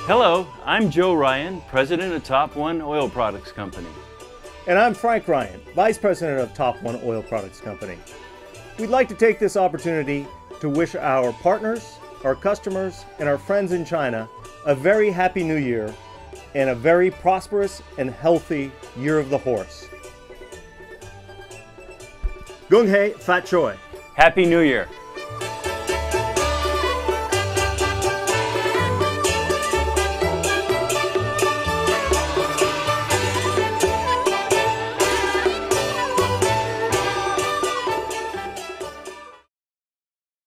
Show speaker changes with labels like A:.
A: Hello, I'm Joe Ryan, President of Top One Oil Products Company.
B: And I'm Frank Ryan, Vice President of Top One Oil Products Company. We'd like to take this opportunity to wish our partners, our customers, and our friends in China a very happy new year and a very prosperous and healthy year of the horse. Gung Hei Fat Choi.
A: Happy New Year!